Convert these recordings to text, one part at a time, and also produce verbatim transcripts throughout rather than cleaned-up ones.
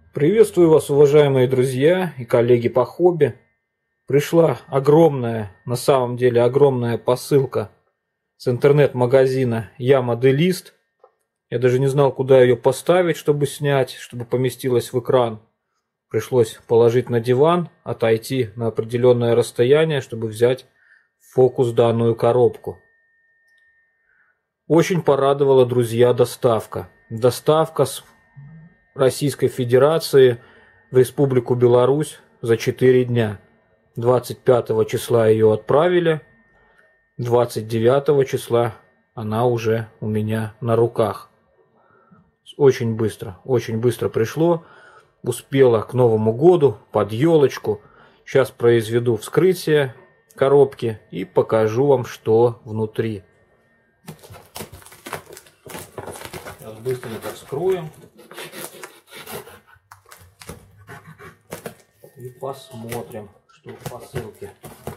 Приветствую вас, уважаемые друзья и коллеги по хобби. Пришла огромная, на самом деле огромная посылка с интернет-магазина Я Моделист. Я даже не знал, куда ее поставить, чтобы снять, чтобы поместилась в экран. Пришлось положить на диван, отойти на определенное расстояние, чтобы взять в фокус данную коробку. Очень порадовала, друзья, доставка. Доставка с Российской Федерации в Республику Беларусь за четыре дня. двадцать пятого числа ее отправили, двадцать девятого числа она уже у меня на руках. Очень быстро, очень быстро пришло. Успела к Новому году, под елочку. Сейчас произведу вскрытие коробки и покажу вам, что внутри. Сейчас быстренько вскроем. И посмотрим, что в посылке.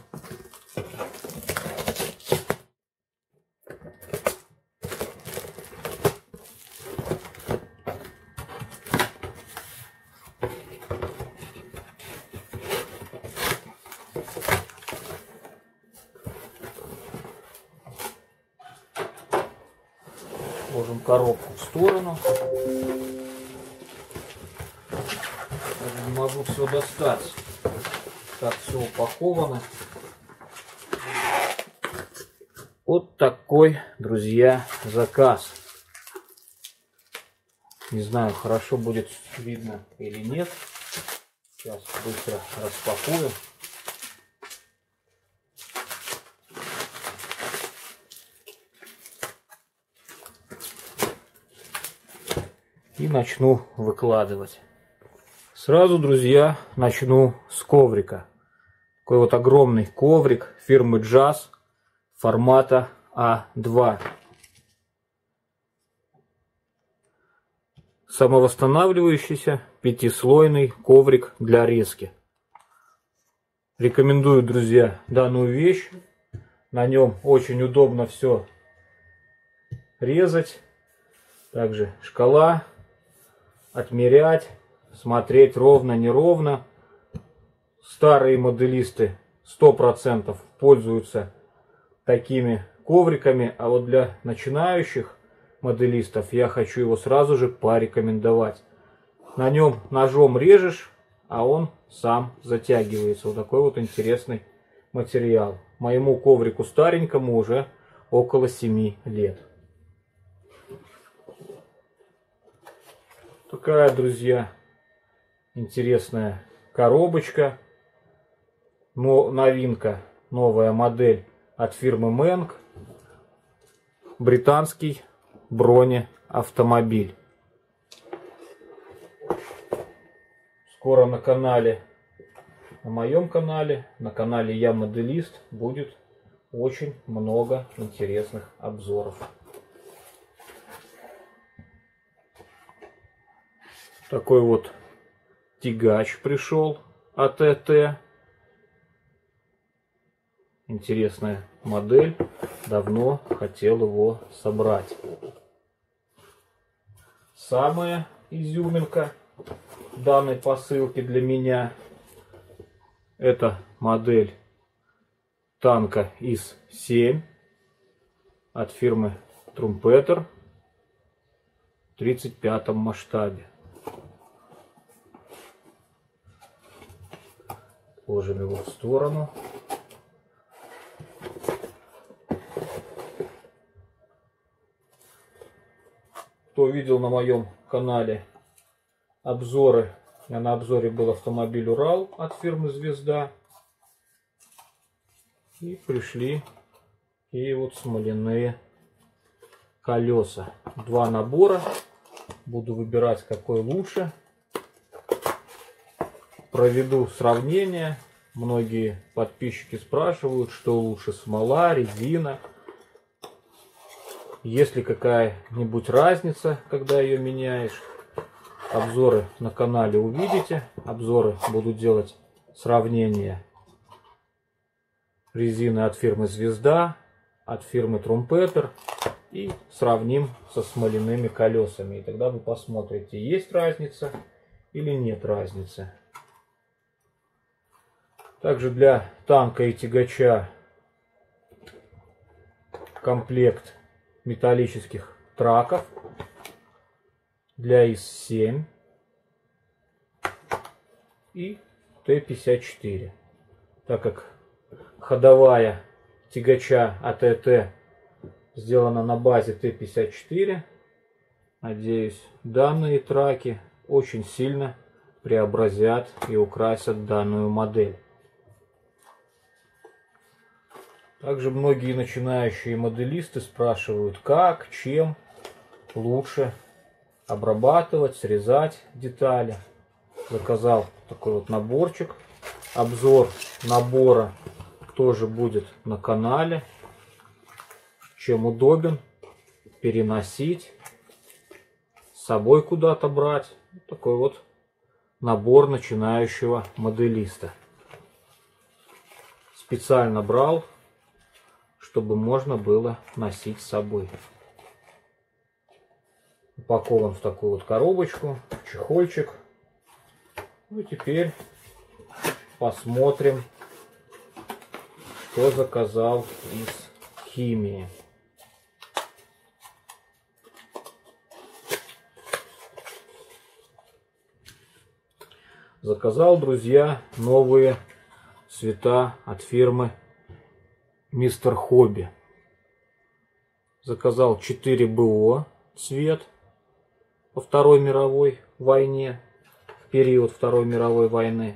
Ложим коробку в сторону. Не могу все достать, как все упаковано. Вот такой, друзья, заказ. Не знаю, хорошо будет видно или нет. Сейчас быстро распакую. И начну выкладывать. Сразу, друзья, начну с коврика. Такой вот огромный коврик фирмы Jazz формата А два. Самовосстанавливающийся пятислойный коврик для резки. Рекомендую, друзья, данную вещь. На нем очень удобно все резать. Также шкала, отмерять. Смотреть ровно, неровно. Старые моделисты сто процентов пользуются такими ковриками, а вот для начинающих моделистов я хочу его сразу же порекомендовать. На нем ножом режешь, а он сам затягивается. Вот такой вот интересный материал. Моему коврику старенькому уже около семи лет. Такая, друзья, интересная коробочка. Но новинка, новая модель от фирмы Менг. Британский бронеавтомобиль. Скоро на канале, на моем канале, на канале Я Моделист будет очень много интересных обзоров. Такой вот тягач пришел от Э Тэ. Интересная модель. Давно хотел его собрать. Самая изюминка данной посылки для меня — это модель танка ИС семь от фирмы Trumpeter в тридцать пятом масштабе. Ложим его в сторону. Кто видел на моем канале обзоры, я на обзоре был автомобиль Урал от фирмы Звезда. И пришли и вот смоляные колеса. Два набора. Буду выбирать, какой лучше. Проведу сравнение. Многие подписчики спрашивают, что лучше, смола, резина. Есть ли какая-нибудь разница, когда ее меняешь? Обзоры на канале увидите. Обзоры буду делать сравнение резины от фирмы Звезда, от фирмы Trumpeter. И сравним со смоляными колесами. И тогда вы посмотрите, есть разница или нет разницы. Также для танка и тягача комплект металлических траков для ИС семь и Т пятьдесят четыре. Так как ходовая тягача АТТ сделана на базе Т пятьдесят четыре, надеюсь, данные траки очень сильно преобразят и украсят данную модель. Также многие начинающие моделисты спрашивают, как, чем лучше обрабатывать, срезать детали. Заказал такой вот наборчик. Обзор набора тоже будет на канале. Чем удобен переносить, с собой куда-то брать. Такой вот набор начинающего моделиста. Специально брал, чтобы можно было носить с собой. Упакован в такую вот коробочку, чехольчик. Ну и теперь посмотрим, что заказал из химии. Заказал, друзья, новые цвета от фирмы Мистер Хобби. Заказал четыре бэ о цвет по Второй мировой войне, в период Второй мировой войны.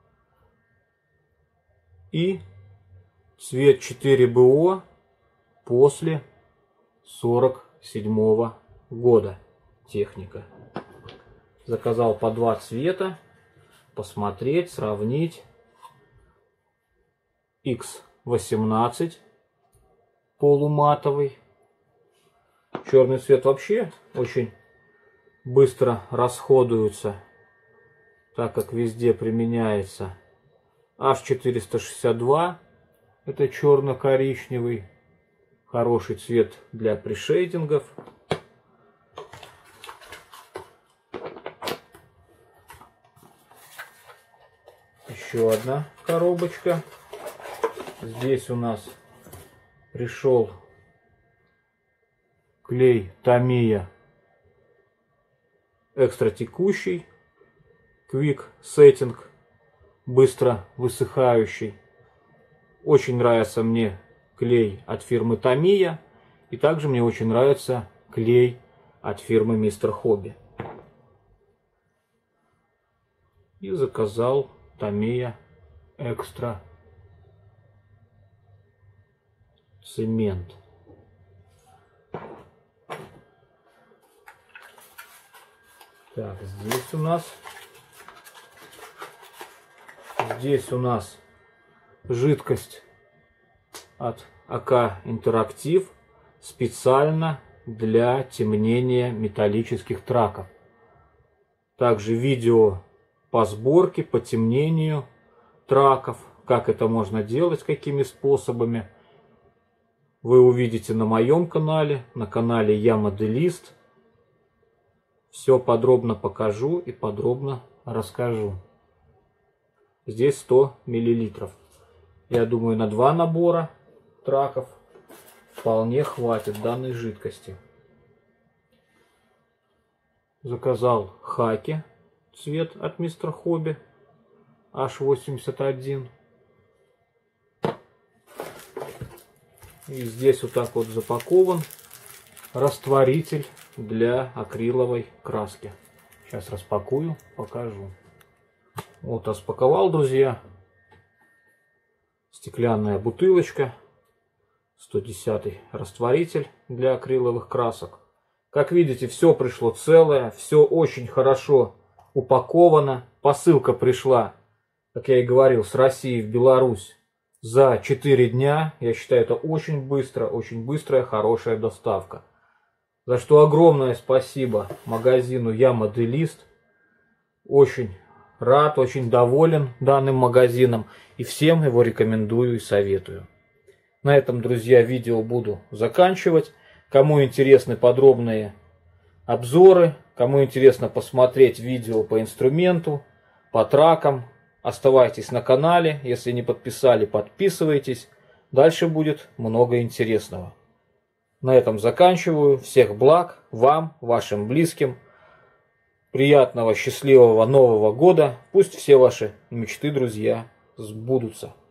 И цвет четыре бэ о после сорок седьмого года техника. Заказал по два цвета, посмотреть, сравнить. икс восемнадцать полуматовый. Черный цвет вообще очень быстро расходуется, так как везде применяется. аш четыреста шестьдесят два, это черно-коричневый, хороший цвет для пришейдингов. Еще одна коробочка. Здесь у нас пришел клей Tamiya экстра текущий, Quick Setting, быстро высыхающий. Очень нравится мне клей от фирмы Tamiya, и также мне очень нравится клей от фирмы Мистер Хобби. И заказал Tamiya экстра цемент. Так, здесь у нас здесь у нас жидкость от АК Интерактив специально для темнения металлических траков. Также видео по сборке, по темнению траков, как это можно делать, какими способами, вы увидите на моем канале, на канале Я Моделист. Все подробно покажу и подробно расскажу. Здесь сто миллилитров. Я думаю, на два набора траков вполне хватит данной жидкости. Заказал хаки цвет от Мистер Хобби аш восемьдесят один. И здесь вот так вот запакован растворитель для акриловой краски. Сейчас распакую, покажу. Вот распаковал, друзья. Стеклянная бутылочка. сто десятый растворитель для акриловых красок. Как видите, все пришло целое. Все очень хорошо упаковано. Посылка пришла, как я и говорил, с России в Беларусь за четыре дня. Я считаю, это очень быстро, очень быстрая, хорошая доставка. За что огромное спасибо магазину Я Моделист. Очень рад, очень доволен данным магазином. И всем его рекомендую и советую. На этом, друзья, видео буду заканчивать. Кому интересны подробные обзоры, Кому интересно посмотреть видео по инструменту, по тракам, оставайтесь на канале. Если не подписали, подписывайтесь. Дальше будет много интересного. На этом заканчиваю. Всех благ вам, вашим близким. Приятного, счастливого Нового года. Пусть все ваши мечты, друзья, сбудутся.